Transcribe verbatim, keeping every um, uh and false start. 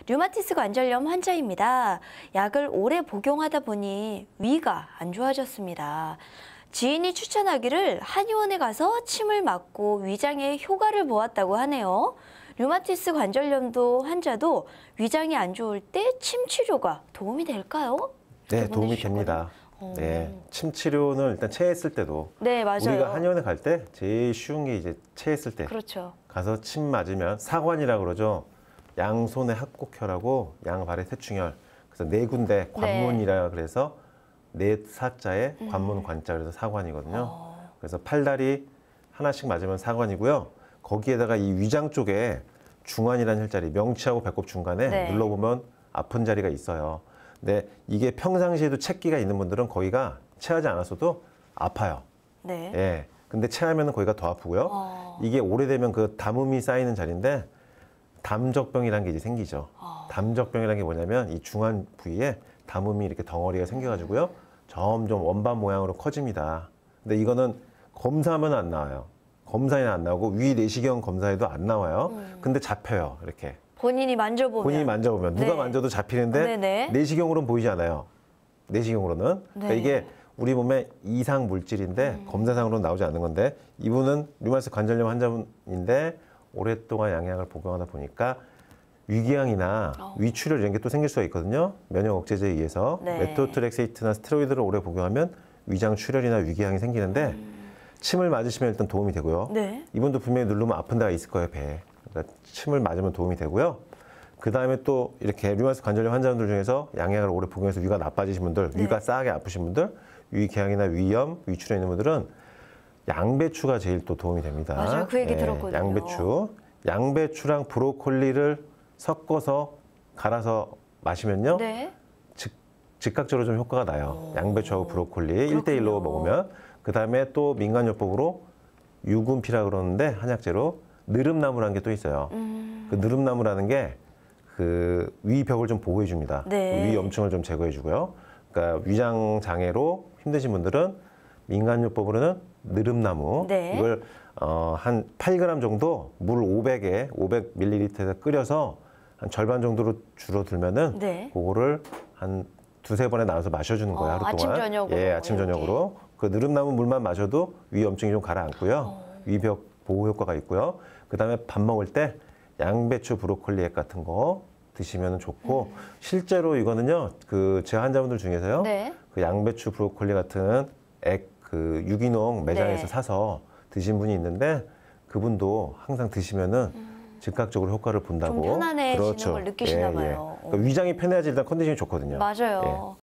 류마티스 관절염 환자입니다. 약을 오래 복용하다 보니 위가 안 좋아졌습니다. 지인이 추천하기를 한의원에 가서 침을 맞고 위장에 효과를 보았다고 하네요. 류마티스 관절염도 환자도 위장이 안 좋을 때 침 치료가 도움이 될까요? 네, 도움이 됩니다. 어. 네, 침 치료는 일단 체했을 때도 네, 맞아요. 우리가 한의원에 갈 때 제일 쉬운 게 이제 체했을 때 그렇죠. 가서 침 맞으면 사관이라고 그러죠. 양손의 합곡혈하고 양발의 태충혈. 그래서 네 군데 관문이라 그래서 네 사자에 음. 관문 관자 그래서 사관이거든요. 어. 그래서 팔다리 하나씩 맞으면 사관이고요. 거기에다가 이 위장 쪽에 중환이라는 혈자리, 명치하고 배꼽 중간에 네. 눌러보면 아픈 자리가 있어요. 근데 이게 평상시에도 체기가 있는 분들은 거기가 체하지 않았어도 아파요. 네. 예. 근데 체하면 거기가 더 아프고요. 어. 이게 오래되면 그 담음이 쌓이는 자리인데 담적병이라는 게 이제 생기죠. 어. 담적병이라는 게 뭐냐면 이 중환 부위에 담음이 이렇게 덩어리가 생겨가지고요. 점점 원반 모양으로 커집니다. 근데 이거는 검사하면 안 나와요. 검사에는 안 나오고 위 내시경 검사에도 안 나와요. 음. 근데 잡혀요. 이렇게. 본인이 만져보면. 본인이 만져보면 누가 네. 만져도 잡히는데 네네. 내시경으로는 보이지 않아요. 내시경으로는. 그러니까 네. 이게 우리 몸의 이상 물질인데 음. 검사상으로는 나오지 않는 건데 이분은 류마티스 관절염 환자분인데 오랫동안 양약을 복용하다 보니까 위궤양이나 어. 위출혈 이런 게 또 생길 수가 있거든요. 면역 억제제에 의해서 네. 메토트렉세이트나 스테로이드를 오래 복용하면 위장 출혈이나 위궤양이 생기는데 음. 침을 맞으시면 일단 도움이 되고요. 네. 이분도 분명히 누르면 아픈 데가 있을 거예요, 배에. 그러니까 침을 맞으면 도움이 되고요. 그 다음에 또 이렇게 류마티스 관절염 환자분들 중에서 양약을 오래 복용해서 위가 나빠지신 분들, 네. 위가 싸하게 아프신 분들, 위궤양이나 위염, 위출혈 있는 분들은 양배추가 제일 또 도움이 됩니다. 맞아요. 그 얘기 들었거든요. 양배추. 양배추랑 브로콜리를 섞어서 갈아서 마시면요. 네. 즉, 즉각적으로 좀 효과가 나요. 오. 양배추하고 브로콜리 일 대 일로 그렇군요. 먹으면. 그 다음에 또 민간요법으로 유분피라 그러는데 한약재로 느릅나무라는 게 또 있어요. 음. 그 느릅나무라는 게 그 위벽을 좀 보호해 줍니다. 네. 위 염증을 좀 제거해 주고요. 그러니까 위장 장애로 힘드신 분들은 민간요법으로는 느릅나무 네. 이걸 어, 한 팔 그램 정도 물 오백에 오백 밀리리터에 끓여서 한 절반 정도로 줄어들면은 네. 그거를 한 두세 번에 나눠서 마셔주는 거예요. 어, 하루 아침, 동안. 저녁으로 예, 아침 이렇게. 저녁으로. 그 느릅나무 물만 마셔도 위 염증이 좀 가라앉고요. 어. 위벽 보호 효과가 있고요. 그다음에 밥 먹을 때 양배추 브로콜리 액 같은 거 드시면 좋고 음. 실제로 이거는요. 그 제 환자분들 중에서요. 네. 그 양배추 브로콜리 같은 액 그 유기농 매장에서 네. 사서 드신 분이 있는데 그분도 항상 드시면은 즉각적으로 효과를 본다고. 좀 편안해지는 걸 느끼시나 예, 예. 봐요. 그러니까 위장이 편해야지 일단 컨디션이 좋거든요. 맞아요. 예.